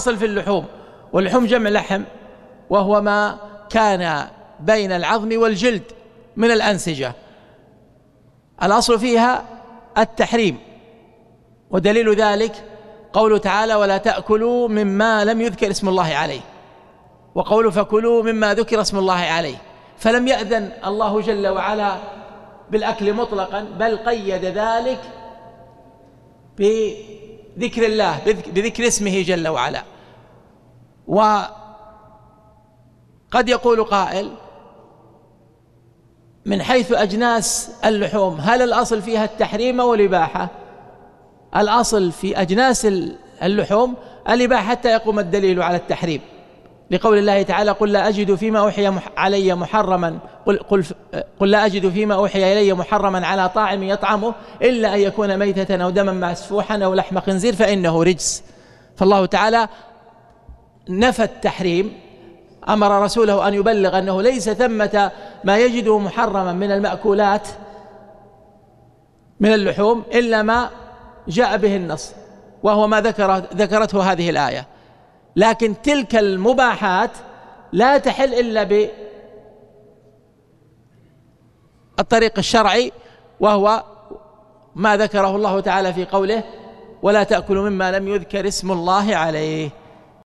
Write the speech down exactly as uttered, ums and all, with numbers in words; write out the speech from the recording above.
الأصل في اللحوم، واللحوم جمع لحم، وهو ما كان بين العظم والجلد من الأنسجة، الأصل فيها التحريم. ودليل ذلك قوله تعالى: ولا تأكلوا مما لم يذكر اسم الله عليه، وقوله: فكلوا مما ذكر اسم الله عليه. فلم يأذن الله جل وعلا بالأكل مطلقا، بل قيد ذلك بذكر الله، بذكر اسمه جل وعلا. وقد يقول قائل: من حيث أجناس اللحوم هل الأصل فيها التحريم أو الإباحة؟ الأصل في أجناس اللحوم الإباحة حتى يقوم الدليل على التحريم، لقول الله تعالى: قل لا أجد فيما أوحي علي محرما قل, قل, قل لا أجد فيما أوحي إلي محرما على طاعم يطعمه إلا أن يكون ميتة أو دما مسفوحا أو لحم خنزير فإنه رجس. فالله تعالى نفى التحريم، أمر رسوله أن يبلغ أنه ليس ثمة ما يجده محرما من المأكولات من اللحوم إلا ما جاء به النص، وهو ما ذكرته هذه الآية. لكن تلك المباحات لا تحل إلا بالطريق الشرعي، وهو ما ذكره الله تعالى في قوله: ولا تأكلوا مما لم يذكر اسم الله عليه.